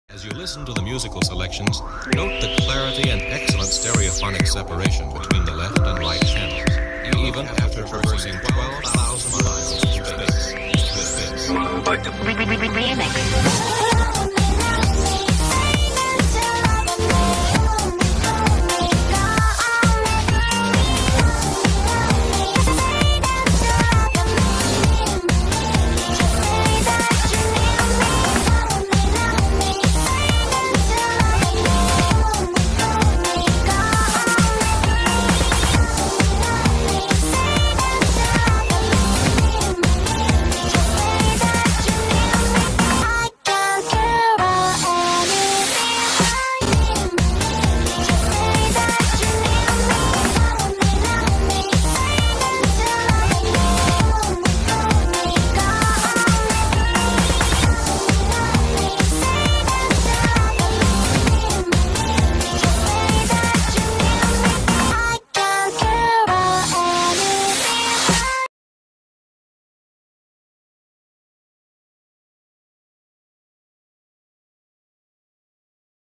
As you listen to the musical selections, note the clarity and excellent stereophonic separation between the left and right channels, even after traversing 12,000 miles through space. Remix.